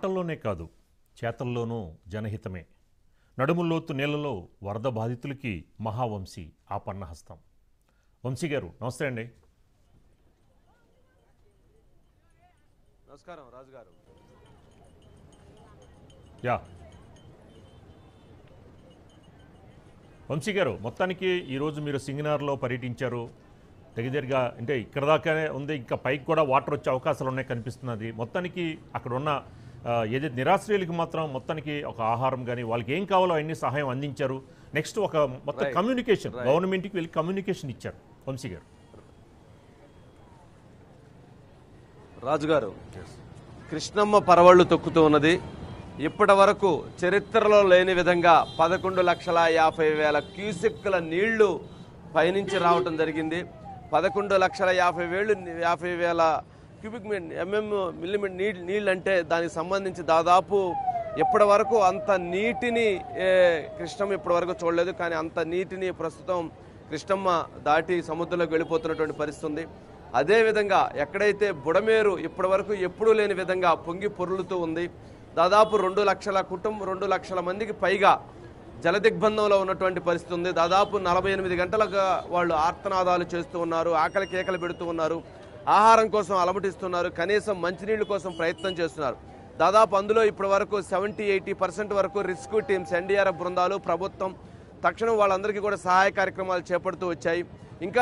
మాటల్లోనే కాదు చేతల్లోనూ జనహితమే. నడుములోతు నీళ్లలో వరద బాధితులకి మహావంశీ ఆపన్నహస్తం. వంశీ గారు నమస్తే అండి. నమస్కారం రాజు గారు. యా వంశీ గారు, మొత్తానికి ఈరోజు మీరు సింగనార్లో పర్యటించారు. దగ్గరగా అంటే ఇక్కడ దాకానే ఉంది, ఇంకా పైకి కూడా వాటర్ వచ్చే అవకాశాలు ఉన్నాయి కనిపిస్తున్నది. మొత్తానికి అక్కడ ఉన్న ఏదైతే నిరాశ్రయులకి మాత్రం మొత్తానికి ఒక ఆహారం కానీ వాళ్ళకి ఏం కావాలో అన్ని సహాయం అందించారు. నెక్స్ట్ ఒక మొత్తం కమ్యూనికేషన్ గవర్నమెంట్కి వెళ్ళి కమ్యూనికేషన్ ఇచ్చారు. వంశీ గారు. రాజుగారు, కృష్ణమ్మ పరవళ్లు తొక్కుతూ ఉన్నది. ఇప్పటి వరకు చరిత్రలో లేని విధంగా 11,50,000 క్యూసెక్కుల నీళ్లు పైనుంచి రావటం జరిగింది. 11,50,000 క్యూబిక్ మిల్లీమీటర్ నీళ్ళు అంటే దానికి సంబంధించి దాదాపు ఇప్పటి వరకు అంత నీటిని కృష్ణమ్మ ఇప్పటి వరకు చూడలేదు. కానీ అంత నీటిని ప్రస్తుతం కృష్ణమ్మ దాటి సముద్రంలోకి వెళ్ళిపోతున్నటువంటి పరిస్థితి ఉంది. అదేవిధంగా ఎక్కడైతే బుడమేరు ఇప్పటి వరకు ఎప్పుడూ లేని విధంగా పొంగి పొర్లుతూ ఉంది. దాదాపు 2 లక్షల కుటుంబం 2 లక్షల మందికి పైగా జలదిగ్బంధంలో ఉన్నటువంటి పరిస్థితి ఉంది. దాదాపు 48 గంటలుగా వాళ్ళు ఆర్తనాదాలు చేస్తూ ఉన్నారు, ఆకలి కేకలు పెడుతూ ఉన్నారు, ఆహారం కోసం అలమటిస్తున్నారు, కనీసం మంచినీళ్ళ కోసం ప్రయత్నం చేస్తున్నారు. దాదాపు అందులో ఇప్పటి వరకు 70-80% వరకు రెస్క్యూ టీమ్స్, ఎన్డీఆర్ఎఫ్ బృందాలు, ప్రభుత్వం తక్షణం వాళ్ళందరికీ కూడా సహాయ కార్యక్రమాలు చేపడుతూ వచ్చాయి. ఇంకా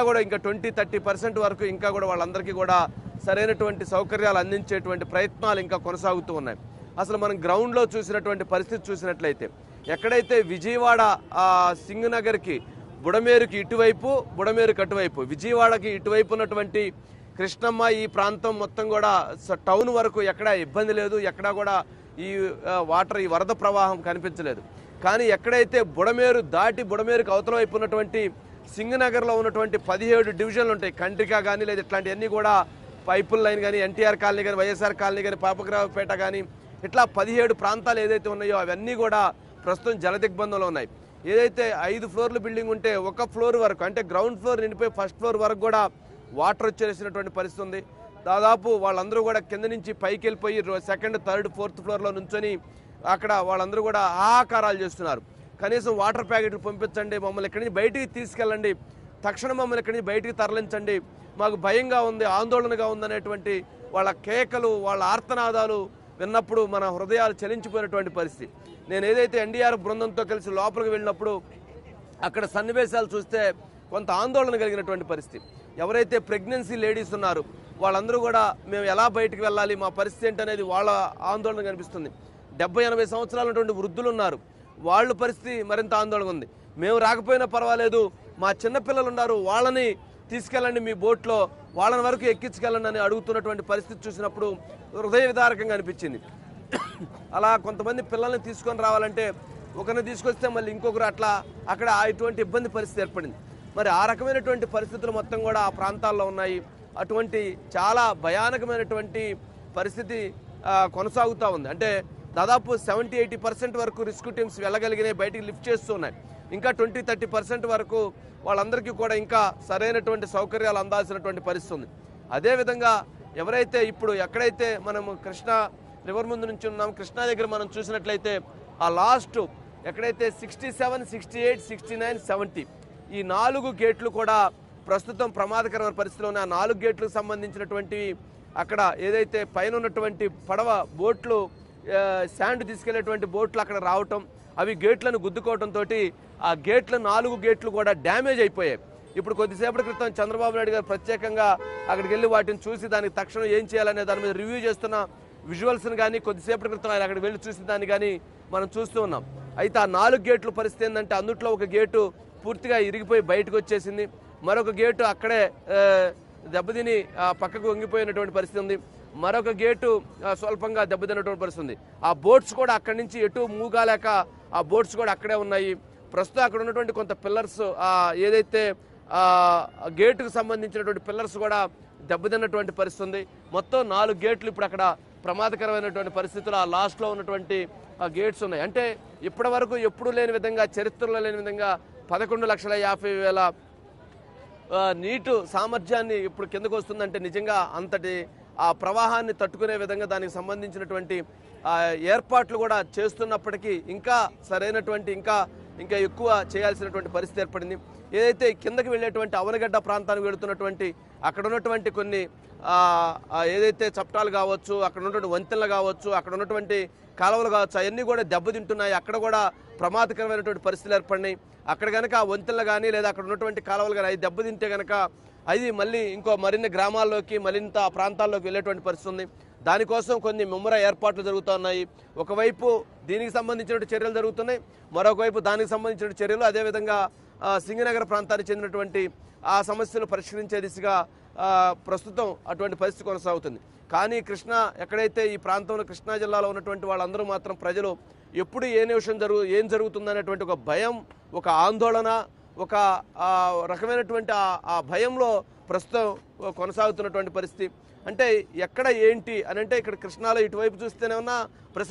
20-30% వరకు ఇంకా కూడా వాళ్ళందరికీ కూడా సరైనటువంటి సౌకర్యాలు అందించేటువంటి ప్రయత్నాలు ఇంకా కొనసాగుతూ ఉన్నాయి. అసలు మనం గ్రౌండ్లో చూసినటువంటి పరిస్థితి చూసినట్లయితే ఎక్కడైతే విజయవాడ సింగనగర్కి బుడమేరుకి ఇటువైపు, బుడమేరుకి అటువైపు, విజయవాడకి ఇటువైపు ఉన్నటువంటి కృష్ణమ్మ ఈ ప్రాంతం మొత్తం కూడా టౌన్ వరకు ఎక్కడా ఇబ్బంది లేదు, ఎక్కడా కూడా ఈ వాటర్ ఈ వరద ప్రవాహం కనిపించలేదు. కానీ ఎక్కడైతే బుడమేరు దాటి బుడమేరుకి అవతల వైపు ఉన్నటువంటి సింగనగర్లో ఉన్నటువంటి 17 డివిజన్లు ఉంటాయి, కండ్రిక కానీ లేదా ఇట్లాంటివన్నీ కూడా పైపుల్ లైన్ కానీ, ఎన్టీఆర్ కాలనీ కానీ, వైఎస్ఆర్ కాలనీ కానీ, పాపగ్రావుపేట కానీ, ఇట్లా 17 ప్రాంతాలు ఏదైతే ఉన్నాయో అవన్నీ కూడా ప్రస్తుతం జలదిగ్బంధంలో ఉన్నాయి. ఏదైతే 5 ఫ్లోర్ల బిల్డింగ్ ఉంటే 1 ఫ్లోర్ వరకు అంటే గ్రౌండ్ ఫ్లోర్ నిండిపోయి ఫస్ట్ ఫ్లోర్ వరకు కూడా వాటర్ వచ్చేసినటువంటి పరిస్థితి ఉంది. దాదాపు వాళ్ళందరూ కూడా కింద నుంచి పైకి వెళ్ళిపోయి 2nd, 3rd, 4th ఫ్లోర్లో నుంచొని అక్కడ వాళ్ళందరూ కూడా ఆహాకారాలు చేస్తున్నారు. కనీసం వాటర్ ప్యాకెట్లు పంపించండి, మమ్మల్ని ఇక్కడి నుంచి బయటికి తీసుకెళ్ళండి, తక్షణం మమ్మల్ని ఇక్కడి నుంచి బయటికి తరలించండి, మాకు భయంగా ఉంది, ఆందోళనగా ఉందనేటువంటి వాళ్ళ కేకలు, వాళ్ళ ఆర్తనాదాలు విన్నప్పుడు మన హృదయాలు చలించిపోయినటువంటి పరిస్థితి. నేను ఏదైతే ఎన్డీఆర్ఎఫ్ బృందంతో కలిసి లోపలికి వెళ్ళినప్పుడు అక్కడ సన్నివేశాలు చూస్తే కొంత ఆందోళన కలిగినటువంటి పరిస్థితి. ఎవరైతే ప్రెగ్నెన్సీ లేడీస్ ఉన్నారో వాళ్ళందరూ కూడా మేము ఎలా బయటికి వెళ్ళాలి, మా పరిస్థితి ఏంటనేది వాళ్ళ ఆందోళన కనిపిస్తుంది. 70-80 సంవత్సరాలు ఉన్నటువంటి వృద్ధులు ఉన్నారు, వాళ్ళ పరిస్థితి మరింత ఆందోళన ఉంది. మేము రాకపోయినా పర్వాలేదు, మా చిన్నపిల్లలు ఉన్నారు, వాళ్ళని తీసుకెళ్ళండి మీ బోట్లో, వాళ్ళని వరకు ఎక్కించుకెళ్ళండి అని అడుగుతున్నటువంటి పరిస్థితి చూసినప్పుడు హృదయ విదారకంగా అనిపించింది. అలా కొంతమంది పిల్లల్ని తీసుకొని రావాలంటే ఒకరిని తీసుకొస్తే మళ్ళీ ఇంకొకరు అట్లా అక్కడ ఇటువంటి ఇబ్బంది పరిస్థితి ఏర్పడింది. మరి ఆ రకమైనటువంటి పరిస్థితులు మొత్తం కూడా ఆ ప్రాంతాల్లో ఉన్నాయి. అటువంటి చాలా భయానకమైనటువంటి పరిస్థితి కొనసాగుతూ ఉంది. అంటే దాదాపు 70-80% వరకు రెస్క్యూ టీమ్స్ వెళ్ళగలిగినాయి, బయటికి లిఫ్ట్ చేస్తూ ఉన్నాయి. ఇంకా 20-30% వరకు వాళ్ళందరికీ కూడా ఇంకా సరైనటువంటి సౌకర్యాలు అందాల్సినటువంటి పరిస్థితి ఉంది. అదేవిధంగా ఎవరైతే ఇప్పుడు ఎక్కడైతే మనం కృష్ణా రివర్ ముందు నుంచి ఉన్నాం, కృష్ణా దగ్గర మనం చూసినట్లయితే ఆ లాస్ట్ ఎక్కడైతే 67, 68, 69, 70 ఈ 4 గేట్లు కూడా ప్రస్తుతం ప్రమాదకరమైన పరిస్థితిలో ఉన్నాయి. ఆ 4 గేట్లకు సంబంధించినటువంటివి అక్కడ ఏదైతే పైన ఉన్నటువంటి పడవ బోట్లు, శాండ్ తీసుకెళ్లేటువంటి బోట్లు అక్కడ రావటం, అవి గేట్లను గుద్దుకోవడంతో ఆ గేట్ల 4 గేట్లు కూడా డ్యామేజ్ అయిపోయాయి. ఇప్పుడు కొద్దిసేపటి క్రితం చంద్రబాబు నాయుడు గారు ప్రత్యేకంగా అక్కడికి వెళ్ళి వాటిని చూసి దానికి తక్షణం ఏం చేయాలనే దాని మీద రివ్యూ చేస్తున్న విజువల్స్ని కానీ, కొద్దిసేపటి క్రితం ఆయన అక్కడికి వెళ్ళి చూసిన దాన్ని కానీ మనం చూస్తూ ఉన్నాం. అయితే ఆ 4 గేట్ల పరిస్థితి ఏంటంటే అందుట్లో ఒక గేటు పూర్తిగా ఇరిగిపోయి బయటకు వచ్చేసింది, మరొక గేటు అక్కడే దెబ్బతిని పక్కకు వంగిపోయినటువంటి పరిస్థితి ఉంది, మరొక గేటు స్వల్పంగా దెబ్బతిన్నటువంటి పరిస్థితి ఉంది. ఆ బోట్స్ కూడా అక్కడి నుంచి ఎటు మూవ్ కాలేక ఆ బోట్స్ కూడా అక్కడే ఉన్నాయి. ప్రస్తుతం అక్కడ ఉన్నటువంటి కొంత పిల్లర్స్ ఏదైతే గేటుకు సంబంధించినటువంటి పిల్లర్స్ కూడా దెబ్బతిన్నటువంటి పరిస్థితి ఉంది. మొత్తం 4 గేట్లు ఇప్పుడు అక్కడ ప్రమాదకరమైనటువంటి పరిస్థితులు ఆ లాస్ట్లో ఉన్నటువంటి గేట్స్ ఉన్నాయి. అంటే ఇప్పటి వరకు ఎప్పుడూ లేని విధంగా, చరిత్రలో లేని విధంగా 11,50,000 నీటు సామర్థ్యాన్ని ఇప్పుడు కిందకు వస్తుందంటే నిజంగా అంతటి ఆ ప్రవాహాన్ని తట్టుకునే విధంగా దానికి సంబంధించినటువంటి ఏర్పాట్లు కూడా చేస్తున్నప్పటికీ ఇంకా సరైనటువంటి ఇంకా ఎక్కువ చేయాల్సినటువంటి పరిస్థితి ఏర్పడింది. ఏదైతే కిందకి వెళ్ళేటువంటి అవనగడ్డ ప్రాంతానికి వెళుతున్నటువంటి అక్కడ ఉన్నటువంటి కొన్ని ఏదైతే చప్టాలు కావచ్చు, అక్కడ ఉన్నటువంటి వంతెనలు కావచ్చు, అక్కడ ఉన్నటువంటి కాలువలు కావచ్చు, అవన్నీ కూడా దెబ్బతింటున్నాయి. అక్కడ కూడా ప్రమాదకరమైనటువంటి పరిస్థితులు ఏర్పడినాయి. అక్కడ కనుక ఆ వంతెనలు కానీ లేదా అక్కడ ఉన్నటువంటి కాలువలు కానీ అవి దెబ్బతింటే కనుక అది మళ్ళీ మరిన్ని గ్రామాల్లోకి మరింత ప్రాంతాల్లోకి వెళ్ళేటువంటి పరిస్థితి ఉంది. దానికోసం కొన్ని ముమ్మర ఏర్పాట్లు జరుగుతూ ఉన్నాయి. ఒకవైపు దీనికి సంబంధించిన చర్యలు జరుగుతున్నాయి, మరొకవైపు దానికి సంబంధించిన చర్యలు. అదేవిధంగా సింగనగర్ ప్రాంతానికి చెందినటువంటి ఆ సమస్యలు పరిష్కరించే దిశగా ప్రస్తుతం అటువంటి పరిస్థితి కొనసాగుతుంది. కానీ ఎక్కడైతే ఈ ప్రాంతంలో కృష్ణా జిల్లాలో ఉన్నటువంటి వాళ్ళందరూ మాత్రం ప్రజలు ఎప్పుడు ఏం జరుగుతుందనేటువంటి ఒక భయం, ఒక ఆందోళన, ఒక రకమైనటువంటి ఆ భయంలో ప్రస్తుతం కొనసాగుతున్నటువంటి పరిస్థితి. అంటే ఎక్కడ ఏంటి అని అంటే ఇక్కడ కృష్ణాలో ఇటువైపు చూస్తేనే ఉన్న